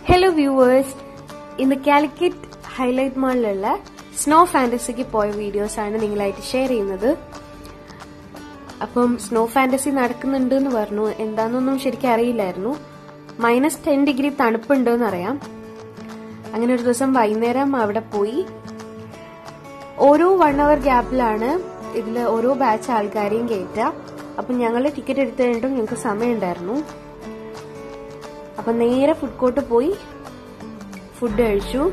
Hello viewers, ഇന്ന് Calicut highlight മാളിലുള്ള snow ഫാന്റസിക്ക് പോയ വീഡിയോസ് ആണ് നിങ്ങളായിട്ട് ഷെയർ ചെയ്യുന്നത്. അപ്പം സ്നോ ഫാന്റസി നടക്കുന്നുണ്ട് എന്ന് പറഞ്ഞു. എന്താണെന്നൊന്നും ശരിക്കും അറിയില്ലായിരുന്നു. -10 ഡിഗ്രി തണുപ്പുണ്ട് എന്നറിയാം. അങ്ങനെ ഒരു ദിവസം വൈകുന്നേരം അവിടെ പോയി. ഓരോ 1 hour ഗ്യാപ്പിലാണ് ഇതില് ഓരോ ബാച്ച് ആൾക്കാരെയും കയറ്റുക. അപ്പം ഞങ്ങൾ ടിക്കറ്റ് എടുത്തു കഴിഞ്ഞിട്ടും ഞങ്ങൾക്ക് സമയമുണ്ടായിരുന്നു. അപ്പൊ നേരെ ഫുഡ് കോർട്ട് പോയി ഫുഡ് കഴിച്ചു.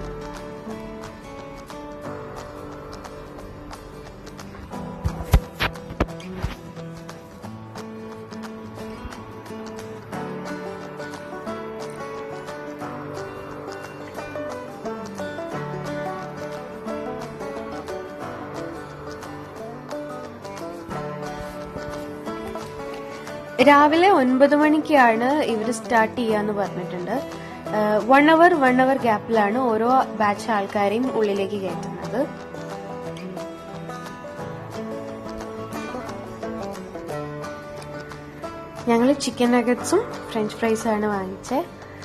രാവിലെ 9 മണിക്കാണ് ഇവര് സ്റ്റാർട്ട് ചെയ്യാന്ന് പറഞ്ഞിട്ടുണ്ട്. 1 hour ഗ്യാപ്പിലാണ് ഓരോ ബാച്ച് ആൾക്കാരെയും ഉള്ളിലേക്ക് കയറ്റുന്നത്. ഞങ്ങള് ചിക്കൻ നഗറ്റ്സും ഫ്രഞ്ച് ഫ്രൈസും ആണ് വാങ്ങിച്ചത്.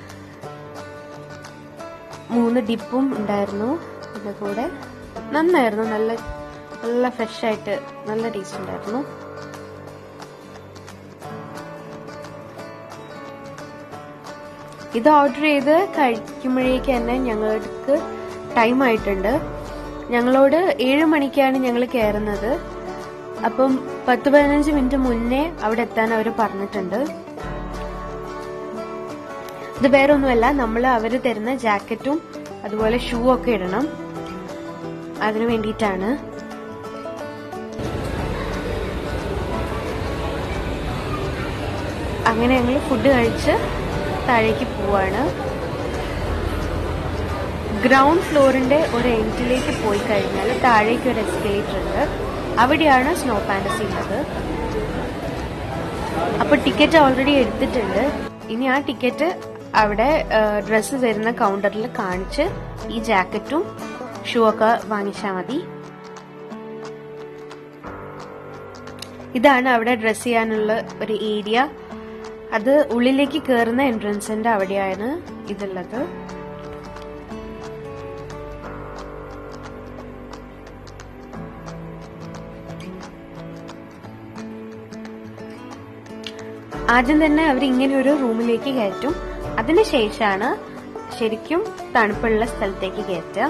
3 ഡിപ്പും ഉണ്ടായിരുന്നു ഇതിന്റെ കൂടെ. നന്നായിരുന്നു, നല്ല ഫ്രഷ് ആയിട്ട് നല്ല ടേസ്റ്റ് ഉണ്ടായിരുന്നു. ഇത് ഓർഡർ ചെയ്ത് കഴിക്കുമ്പോഴേക്ക് തന്നെ ഞങ്ങൾക്ക് ടൈം ആയിട്ടുണ്ട്. ഞങ്ങളോട് 7 മണിക്കാണ് ഞങ്ങൾ കയറുന്നത്. അപ്പം 10-15 മിനിറ്റ് മുന്നേ അവിടെ എത്താൻ അവർ പറഞ്ഞിട്ടുണ്ട്. ഇത് വേറെ ഒന്നുമല്ല, നമ്മൾ അവര് തരുന്ന ജാക്കറ്റും അതുപോലെ ഷൂ ഒക്കെ ഇടണം. അതിനു വേണ്ടിയിട്ടാണ്. അങ്ങനെ ഞങ്ങൾ ഫുഡ് കഴിച്ച് താഴേക്ക് പോവാണ്. ഗ്രൗണ്ട് ഫ്ലോറിന്റെ ഒരു എൻഡിലേക്ക് പോയി കഴിഞ്ഞാൽ താഴേക്ക് ഒരു എസ്കലേറ്റർ ഉണ്ട്. അവിടെയാണ് സ്നോ ഫാന്റസി ഉള്ളത്. അപ്പൊ ടിക്കറ്റ് ഓൾറെഡി എടുത്തിട്ടുണ്ട്. ഇനി ആ ടിക്കറ്റ് അവിടെ ഡ്രസ്സ് തരുന്ന കൗണ്ടറിൽ കാണിച്ച് ഈ ജാക്കറ്റും ഷൂ ഒക്കെ വാങ്ങിച്ചാൽ മതി. ഇതാണ് അവിടെ ഡ്രസ് ചെയ്യാനുള്ള ഒരു ഏരിയ. അത് ഉള്ളിലേക്ക് കയറുന്ന എൻട്രൻസിന്റെ അവിടെയാണ് ഇതുള്ളത്. ആദ്യം തന്നെ അവർ ഇങ്ങനെ ഒരു റൂമിലേക്ക് കയറ്റും. അതിനുശേഷമാണ് ശരിക്കും തണുപ്പുള്ള സ്ഥലത്തേക്ക് കയറ്റുക.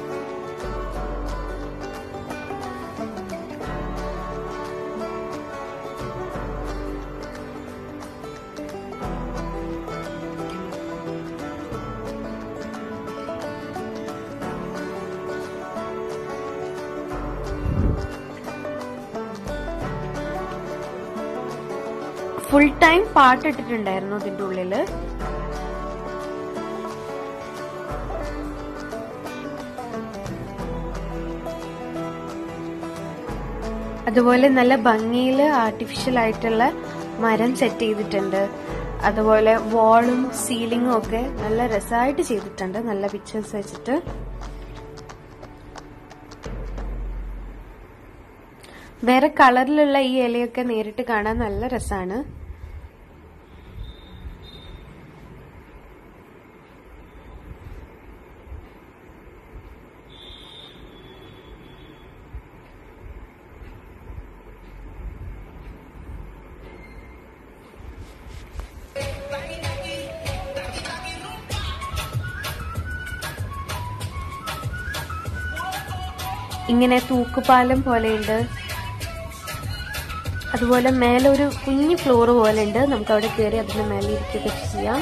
ഫുൾ ടൈം പാട്ടിട്ടിട്ടുണ്ടായിരുന്നു ഇതിന്റെ ഉള്ളില്. അതുപോലെ നല്ല ഭംഗിയിൽ ആർട്ടിഫിഷ്യൽ ആയിട്ടുള്ള മരം സെറ്റ് ചെയ്തിട്ടുണ്ട്. അതുപോലെ വാളും സീലിംഗും ഒക്കെ നല്ല രസമായിട്ട് ചെയ്തിട്ടുണ്ട്, നല്ല പിക്ചേഴ്സ് വെച്ചിട്ട്. വേറെ കളറിലുള്ള ഈ ഇലയൊക്കെ നേരിട്ട് കാണാൻ നല്ല രസമാണ്. ഇങ്ങനെ തൂക്കുപാലം പോലെയുണ്ട്. അതുപോലെ മേലെ ഒരു കുഞ്ഞു ഫ്ലോർ പോലെ ഉണ്ട്. നമുക്ക് അവിടെ കയറി അതിന് മേലെ ഇരിക്കുകയൊക്കെ ചെയ്യാം.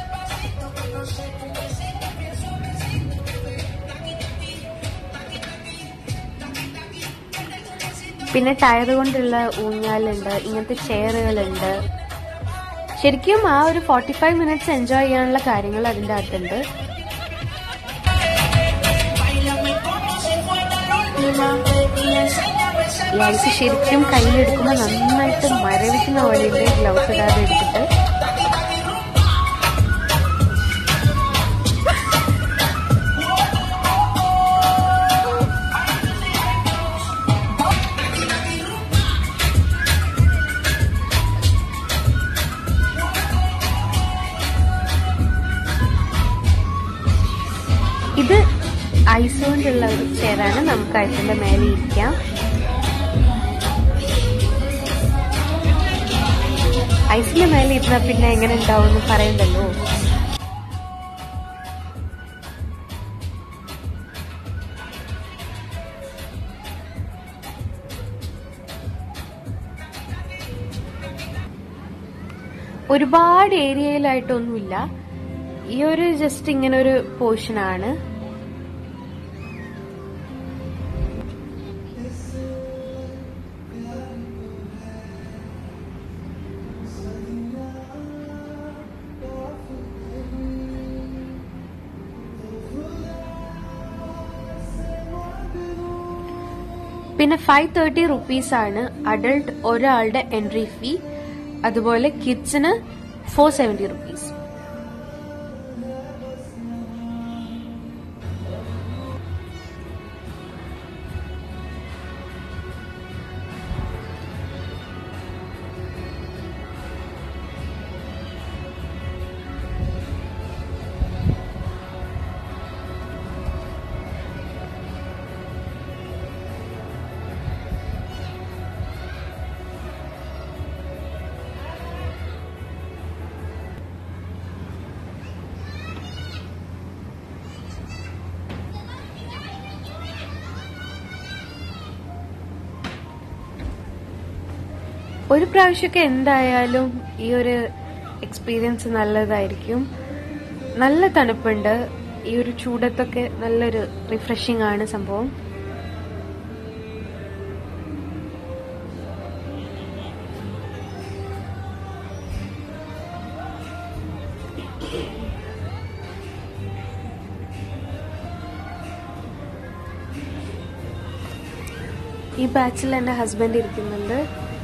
പിന്നെ ടയർ കൊണ്ടുള്ള ഊഞ്ഞാലുണ്ട്, ഇങ്ങനത്തെ ചെയറുകളുണ്ട്. ശരിക്കും ആ ഒരു 45 മിനിറ്റ്സ് എൻജോയ് ചെയ്യാനുള്ള കാര്യങ്ങൾ അതിൻ്റെ അകത്തുണ്ട്. ഈ ഐസ് ശരിക്കും കയ്യിലെടുക്കുമ്പോൾ നന്നായിട്ട് മരവിക്കുന്ന പോലെയുണ്ട്. ഗ്ലൗസ് ഇടാതെ എടുത്തിട്ട് ഇത് ഐസ് കൊണ്ടുള്ള ഒരു ചെയറാണ്. നമുക്ക് ഐസിന്റെ മേലെ ഇരിക്കാം. ഐസിന്റെ മേലെ ഇരുന്ന പിന്നെ എങ്ങനെ ഉണ്ടാവും എന്ന് പറയണ്ടല്ലോ. ഒരുപാട് ഏരിയയിലായിട്ടൊന്നുമില്ല. ഈ ഒരു ജസ്റ്റ് ഇങ്ങനെ ഒരു പോർഷനാണ്. പിന്നെ 530 rupees അഡൾട്ട് ഒരാളുടെ എൻട്രി ഫീ. അതുപോലെ കിഡ്സിന് 470 rupees. ഒരു പ്രാവശ്യമൊക്കെ എന്തായാലും ഈ ഒരു എക്സ്പീരിയൻസ് നല്ലതായിരിക്കും. നല്ല തണുപ്പുണ്ട്. ഈ ഒരു ചൂടത്തൊക്കെ നല്ലൊരു റിഫ്രഷിംഗ് ആണ് സംഭവം. ഈ ബാച്ചിൽ എന്റെ ഹസ്ബൻഡ് ഇരിക്കുന്നുണ്ട്.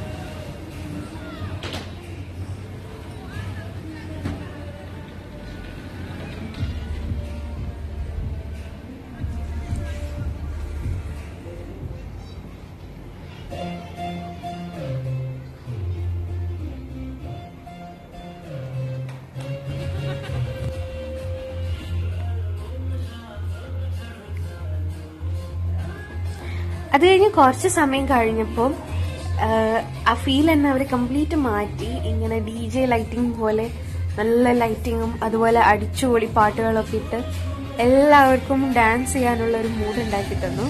അത് കഴിഞ്ഞ് കുറച്ച് സമയം കഴിഞ്ഞപ്പോൾ ആ ഫീൽ തന്നെ അവർ കംപ്ലീറ്റ് മാറ്റി. ഇങ്ങനെ DJ ലൈറ്റിംഗ് പോലെ നല്ല ലൈറ്റിങ്ങും അതുപോലെ അടിച്ചുപൊളി പാട്ടുകളൊക്കെ ഇട്ട് എല്ലാവർക്കും ഡാൻസ് ചെയ്യാനുള്ള ഒരു മൂഡ് ഉണ്ടാക്കി തന്നു.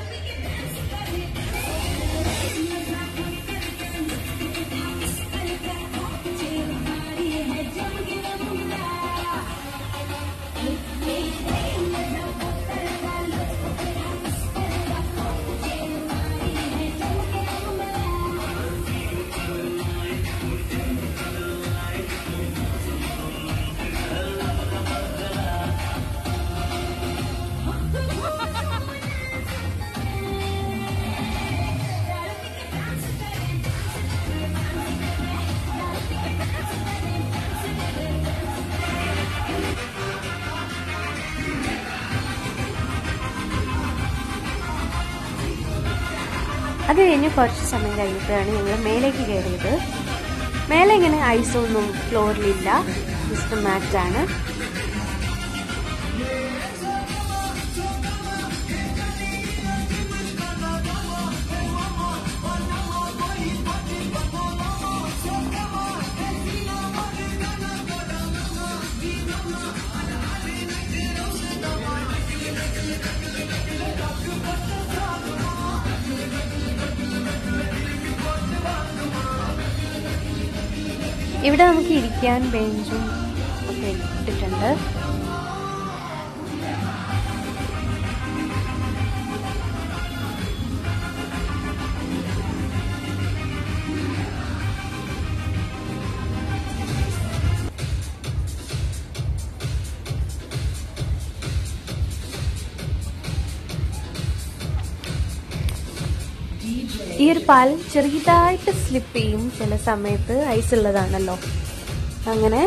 അത് കഴിഞ്ഞ് കുറച്ച് സമയം കഴിഞ്ഞപ്പോഴാണ് ഞങ്ങൾ മേലേക്ക് കയറിയത്. മേലെ ഇങ്ങനെ ഐസൊന്നും ഫ്ലോറിലില്ല, ജസ്റ്റ് മാറ്റാണ്. ഇവിടെ നമുക്ക് ഇരിക്കാൻ ബെഞ്ചും ഒക്കെ ഇട്ടിട്ടുണ്ട്. ഈ ഒരു പാലം ചെറുതായിട്ട് സ്ലിപ്പ് ചെയ്യും ചില സമയത്ത്, ഐസ് ഉള്ളതാണല്ലോ. അങ്ങനെ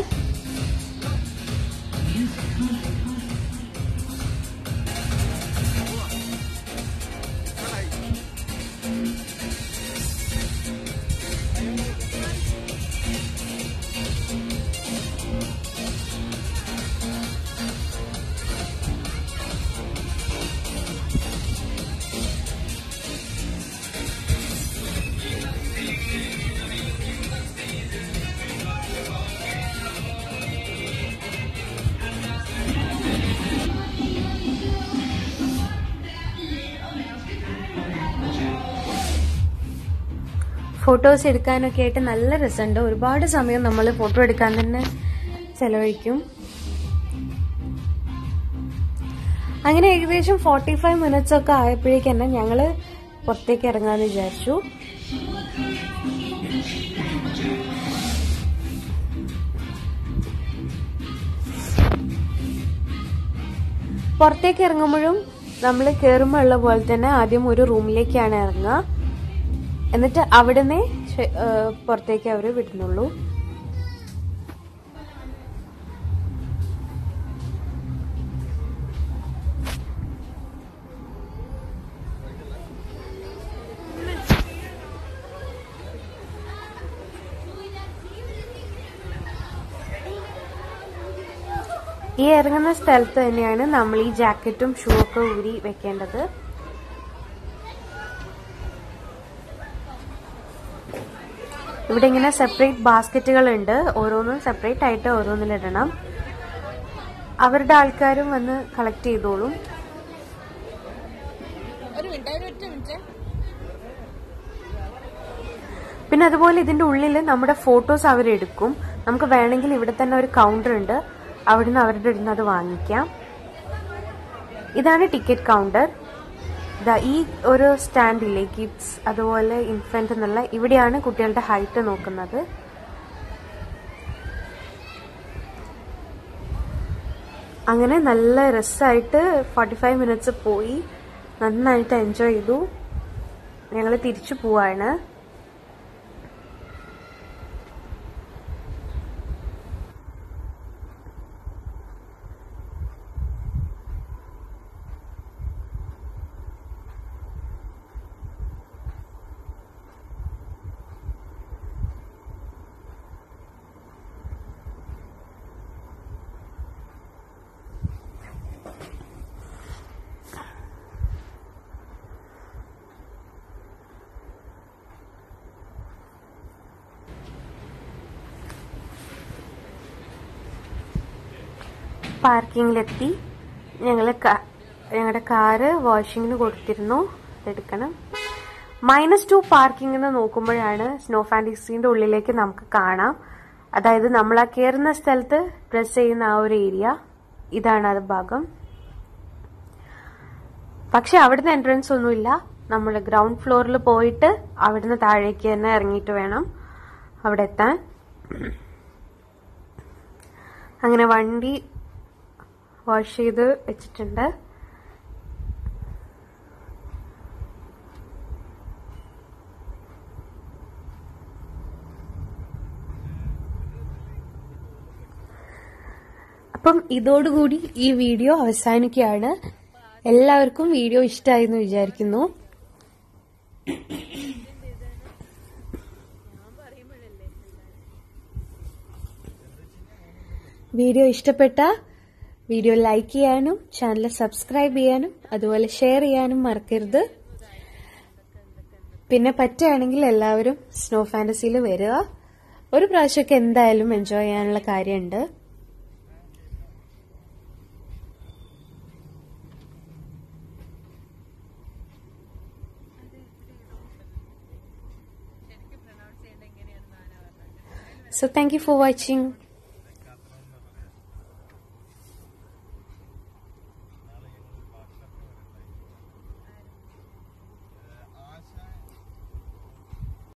ഫോട്ടോസ് എടുക്കാനൊക്കെ ആയിട്ട് നല്ല രസമുണ്ട്. ഒരുപാട് സമയം നമ്മൾ ഫോട്ടോ എടുക്കാൻ തന്നെ ചെലവഴിക്കും. അങ്ങനെ ഏകദേശം 45 മിനിറ്റ്സ് ഒക്കെ ആയപ്പോഴേക്ക് തന്നെ ഞങ്ങള് പുറത്തേക്ക് ഇറങ്ങാന്ന് വിചാരിച്ചു. പുറത്തേക്ക് ഇറങ്ങുമ്പോഴും നമ്മൾ കയറുമ്പോൾ ഉള്ള പോലെ തന്നെ ആദ്യം ഒരു റൂമിലേക്കാണ് ഇറങ്ങുക. എന്നിട്ട് അവിടുന്ന് പുറത്തേക്ക് അവർ വിടുന്നുള്ളൂ. ഈ ഇറങ്ങുന്ന സ്ഥലത്ത് തന്നെയാണ് നമ്മൾ ഈ ജാക്കറ്റും ഷൂ ഒക്കെ ഊരി വെക്കേണ്ടത്. ഇവിടെ ഇങ്ങനെ സെപ്പറേറ്റ് ബാസ്ക്കറ്റുകൾ ഉണ്ട്. ഓരോന്നും സെപ്പറേറ്റ് ആയിട്ട് ഓരോന്നിലിടണം. അവരുടെ ആൾക്കാരും വന്ന് കളക്ട് ചെയ്തോളും. പിന്നെ അതുപോലെ ഇതിന്റെ ഉള്ളിൽ നമ്മുടെ ഫോട്ടോസ് അവരെടുക്കും. നമുക്ക് വേണമെങ്കിൽ ഇവിടെ തന്നെ ഒരു കൗണ്ടർ ഉണ്ട്. അവിടുന്ന് അവരുടെ അടുത്ത് അത് വാങ്ങിക്കാം. ഇതാണ് ടിക്കറ്റ് കൗണ്ടർ. ഈ ഒരു സ്റ്റാൻഡില്ലേ കിഡ്സ് അതുപോലെ ഇൻഫന്റ് എന്നുള്ള, ഇവിടെയാണ് കുട്ടികളുടെ ഹൈറ്റ് നോക്കുന്നത്. അങ്ങനെ നല്ല രസമായിട്ട് 45 മിനിറ്റ്സ് പോയി. നന്നായിട്ട് എൻജോയ് ചെയ്തു. ഞങ്ങൾ തിരിച്ചു പോവാണ്. പാർക്കിങ്ങിലെത്തി. ഞങ്ങളുടെ കാറ് വാഷിങ്ങിന് കൊടുത്തിരുന്നു. അതെടുക്കണം. -2 പാർക്കിംഗ് എന്ന് നോക്കുമ്പോഴാണ് സ്നോ ഫാന്റസിന്റെ ഉള്ളിലേക്ക് നമുക്ക് കാണാം. അതായത് നമ്മൾ ആ കയറുന്ന സ്ഥലത്ത് ഡ്രസ് ചെയ്യുന്ന ആ ഒരു ഏരിയ, ഇതാണ് അത് ഭാഗം. പക്ഷെ അവിടുന്ന് എൻട്രൻസ് ഒന്നുമില്ല. നമ്മൾ ഗ്രൗണ്ട് ഫ്ലോറിൽ പോയിട്ട് അവിടുന്ന് താഴേക്ക് തന്നെ ഇറങ്ങിയിട്ട് വേണം അവിടെ എത്താൻ. അങ്ങനെ വണ്ടി വാഷ് ചെയ്ത് വെച്ചിട്ടുണ്ട്. അപ്പം ഇതോടുകൂടി ഈ വീഡിയോ അവസാനിക്കുകയാണ്. എല്ലാവർക്കും വീഡിയോ ഇഷ്ടമായി എന്ന് വിചാരിക്കുന്നു. വീഡിയോ ഇഷ്ടപ്പെട്ട വീഡിയോ ലൈക്ക് ചെയ്യാനും ചാനൽ സബ്സ്ക്രൈബ് ചെയ്യാനും അതുപോലെ ഷെയർ ചെയ്യാനും മറക്കരുത്. പിന്നെ പറ്റുകയാണെങ്കിൽ എല്ലാവരും സ്നോ ഫാന്റസിയിൽ വരിക. ഒരു പ്രാവശ്യമൊക്കെ എന്തായാലും എൻജോയ് ചെയ്യാനുള്ള കാര്യമുണ്ട്. So thank you for watching.